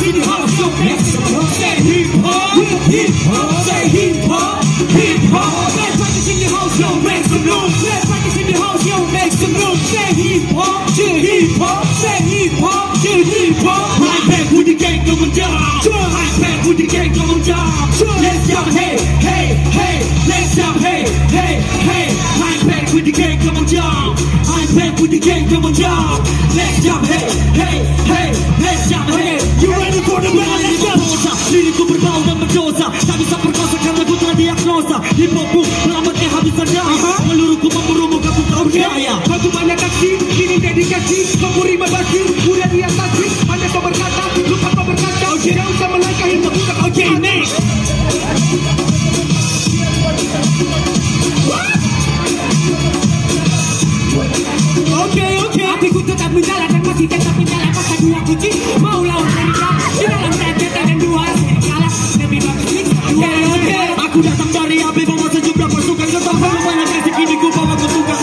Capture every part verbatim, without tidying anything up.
in the house, yo, make some noise. Say hip hop, hip hop, say hip hop, hip hop. Let's practice in the house, yo, make some noise. Let's practice in the house, yo, make some noise. Say hip hop, chill hip hop, say hip hop, chill hip hop. I'm back with the gang going down. I'm back with the gang going down. Let's jump, hey, hey, hey. Let's jump, hey, hey, hey. I'm back with the gang going down. I'm back with the gang going down. Let's jump, hey, hey, hey. Let's jump, hey. You ready for the battle? Let's jump. Lirikku berbau dan berdosa, tak bisa perkosa karena ku telah diagnosa. Hip hopku melamatnya habis berdaya. Meluruhku memburumu kamu tahu gaya. Batu banyak kaki, ini dedikasi. Memberi berbagi, udah diatasi. Anda kau berkata, lupa kau berkata. Jauh usah melangkah hingga buka kau jadi next. Oke oke, hatiku tetap menyala dan masih tetap menyala. Masa dua kunci mau lawan mereka di dalam tete dan dua kalah lebih bagus mix. Oke oke, aku datang dari api bawa sejumlah pasukan gerbang bawa banyak rezeki di ku bawa ketugas.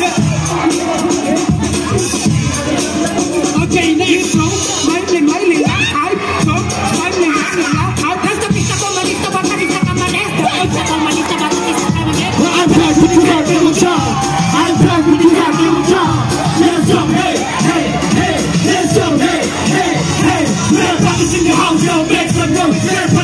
Oke next bro, main main main main hype, bro, main main main main hype. Rasa bisa komunista bakal bisa komunista, bisa komunista bakal bisa komunista. I'm back with you back in the job. I'm back with you back in the job. Let's jump, hey, hey, hey. Let's jump, hey, hey, hey. Let's practice in the house, yo, make some noise.